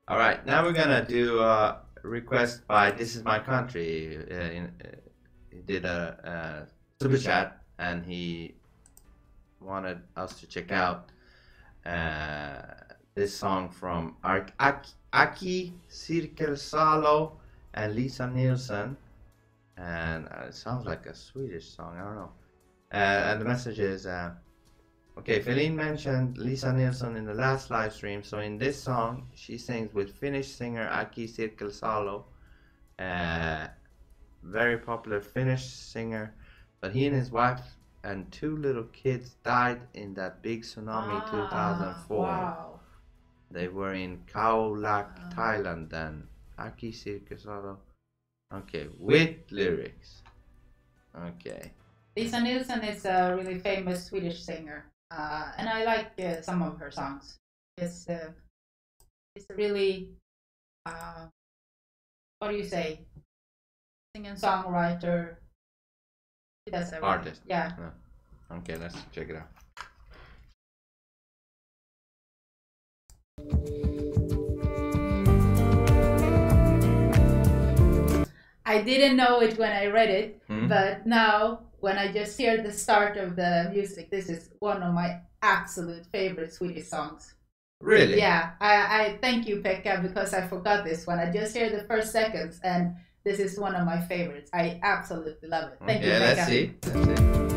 All right, now we're gonna do a request by This Is My Country. He did a super chat and he wanted us to check out this song from Aki Sirkelsalo and Lisa Nilsson, and it sounds like a Swedish song. I don't know. And the message is. Okay, Feline mentioned Lisa Nilsson in the last live stream, so in this song she sings with Finnish singer Aki Sirkelsalo, very popular Finnish singer, but he and his wife and 2 little kids died in that big tsunami 2004. Wow. They were in Khao Lak, Thailand then. Aki Sirkelsalo. Okay, with lyrics. Okay. Lisa Nilsson is a really famous Swedish singer. And I like some of her songs. It's a really, what do you say? Singer songwriter. She does everything. Artist. Yeah. Okay, let's check it out. I didn't know it when I read it, but now when I just hear the start of the music, this is one of my absolute favorite Swedish songs. Really? Yeah, I thank you, Pekka, because I forgot this one. I just hear the first seconds, and this is one of my favorites. I absolutely love it. Thank you, Pekka. Let's see. Let's see.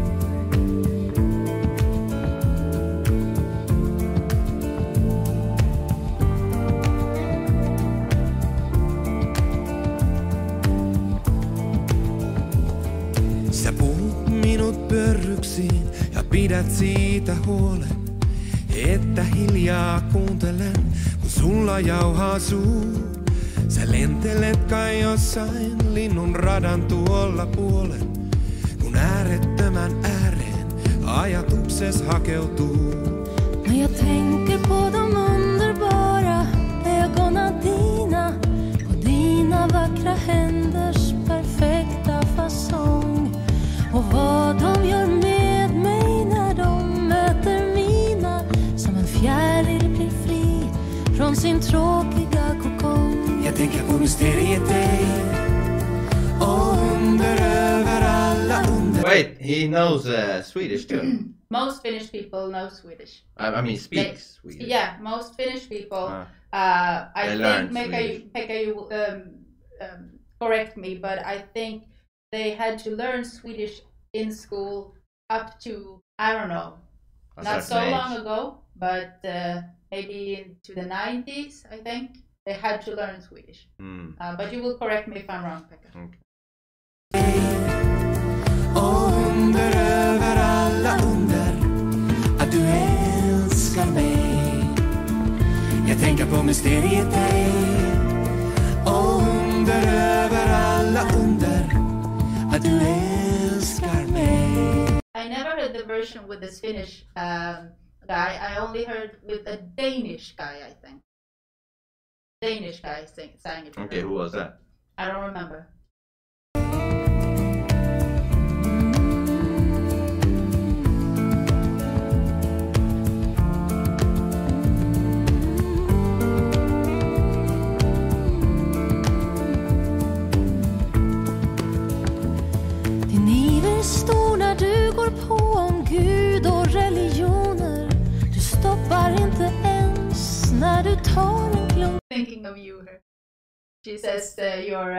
Sä puhut minut pörryksiin ja pidät siitä huolen, että hiljaa kuuntelen, kun sulla jauhaa suu. Sä lentelet kai jossain linnun radan tuolla puolen, kun äärettömän ääreen ajatukses hakeutuu. När jag tänker på de underbara ögonen dina och dina vackra händers perfekta fasong, och vad de gör med mig när de möter mina, som en fjäril blir fri från sin tråkiga kokong. Jag tänker på mysteriet dig och under över alla under. Wait, he knows Swedish too. Most Finnish people know Swedish. I mean, speaks Swedish. Yeah, most Finnish people. I think Pekka, you correct me, but I think they had to learn Swedish in school up to, I don't know, not so long ago, but maybe into the 90s, I think. They had to learn Swedish. But you will correct me if I'm wrong, Pekka. Okay. Under över alla under att du älskar mig. Jag tänker på mysteriet dig. Under över alla under att du älskar mig. I never heard the version with this Finnish guy. I only heard with a Danish guy, I think. Danish guy sang it. Okay, who was that? I don't remember. Din iver är stor när du går på om Gud och religioner. Du stoppar inte ens när du tar en klunk. Thinking of you, her. She says your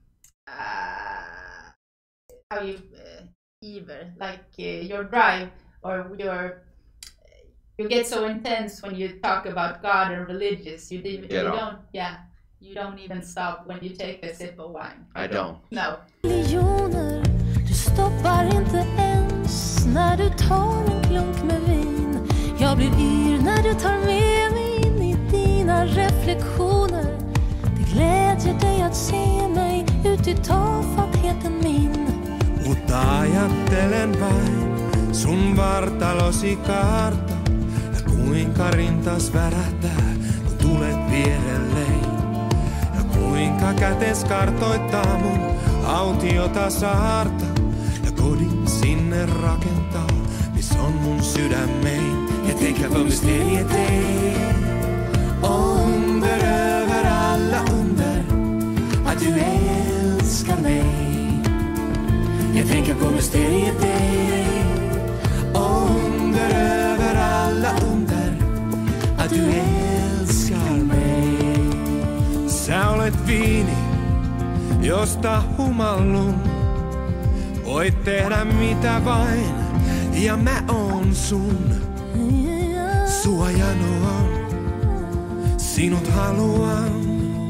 how you either like your drive or you get so intense when you talk about God and religious. You don't even stop when you take a sip of wine. I don't. No. Religioner, du stoppar inte ens när du tar en klunk med vin. Jag blir yr när du tar med mig in i dina reflektioner. Det glädjer dig att se mig ut i tafattheten min. Mutta ajattelen vain sun vartalosi kaarta ja kuinka rintas värähtää, kun tulet vierelleen. Ja kuinka kätes kartoittaa mun autiota saarta ja kodin sinne rakentaa, miss on mun sydämein. Ja tänker på mysteriet dig under olet viini, josta humallun. Voit tehdä mitä vain, ja mä oon sun. Sua janoan, sinut haluan.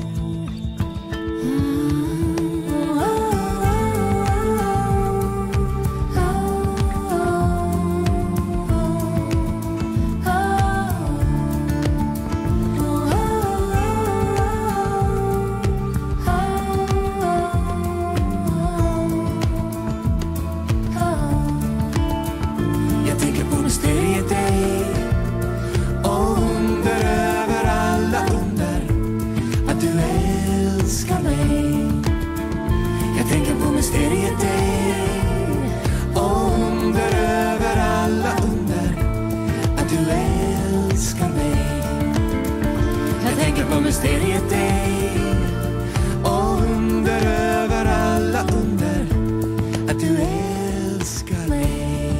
Mysteriet dig och under över alla under att du älskar mig.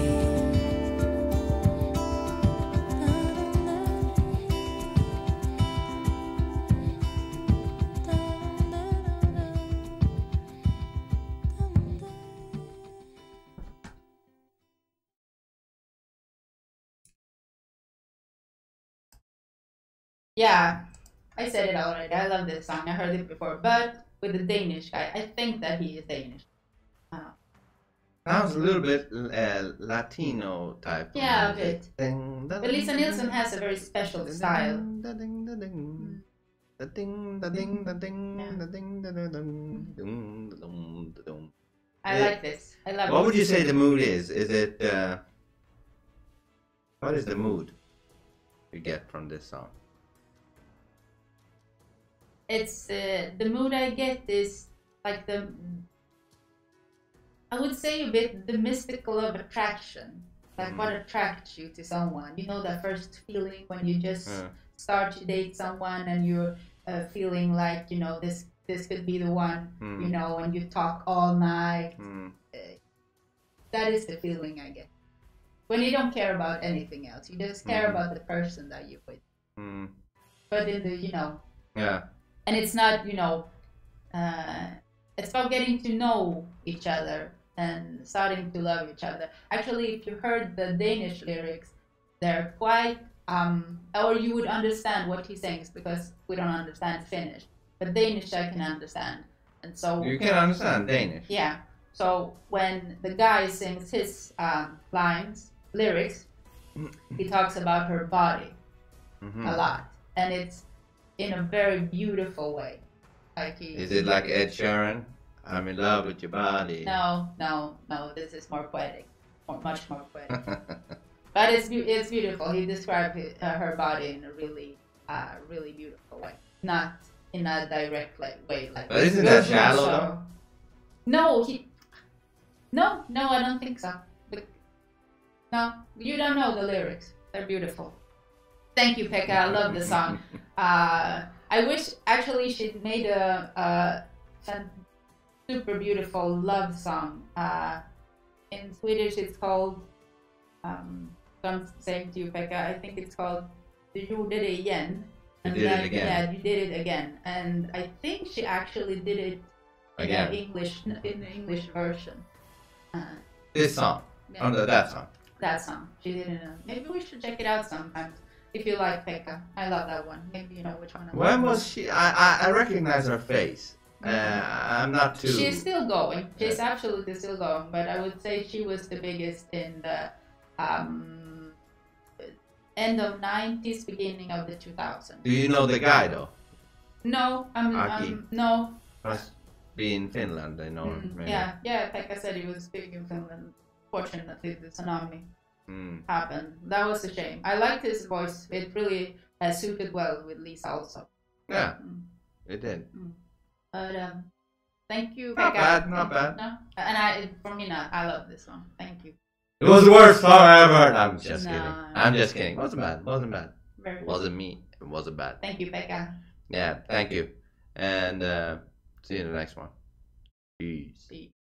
Yeah. I said it already. I love this song. I heard it before, but with the Danish guy, I think that he is Danish. Sounds a little bit Latino type. Yeah, a bit. But Lisa Nilsson has a very special style. I like this. I love it. What would you say the mood is? Is it what is the mood you get from this song? It's the mood I get is like I would say a bit the mystical of attraction, like what attracts you to someone. You know, that first feeling when you just start to date someone and you're feeling like, you know, this could be the one, you know, and you talk all night. That is the feeling I get when you don't care about anything else. You just care about the person that you're with. But in the, you know, and it's not, you know, it's about getting to know each other and starting to love each other. Actually, if you heard the Danish lyrics, they're quite, or you would understand what he sings, because we don't understand Finnish. But Danish I can understand. And so you can understand Danish? Yeah. So when the guy sings his lyrics, he talks about her body a lot. And it's in a very beautiful way. Like is it like Ed Sheeran? I'm in love with your body. No. This is more poetic, much more poetic. But it's beautiful. He described her body in a really, really beautiful way, not in a direct way. Like. But isn't that shallow? Though? No, I don't think so. But, no, you don't know the lyrics. They're beautiful. Thank you, Pekka. I love the song. I wish actually she'd made a super beautiful love song. In Swedish, it's called. I'm saying to you, Pekka. I think it's called "Du gjorde det igen." You did it again. Yeah, you did it again. And I think she actually did it again in the English version. This song. Yeah. Oh, that song. That song. She did it. Maybe we should check it out sometime. If you like Pekka, I love that one. Maybe you know which one. When was she? I recognize her face. I'm not too. She's still going. She's absolutely still going. But I would say she was the biggest in the end of 90s, beginning of the 2000s. Do you know the guy though? No, no. Must be in Finland. I know. Yeah. Pekka said he was big in Finland. Fortunately, the tsunami happened. That was a shame. I liked his voice. It really suited well with Lisa also. Yeah, it did. But thank you, Not Pekka. bad. No, and for me, I love this song. Thank you. It was the worst song I ever heard. I'm just No. kidding. I'm just kidding. Wasn't bad. Very Wasn't me. It wasn't bad. Thank you, Pekka. Yeah, thank you. And see you in the next one. Peace.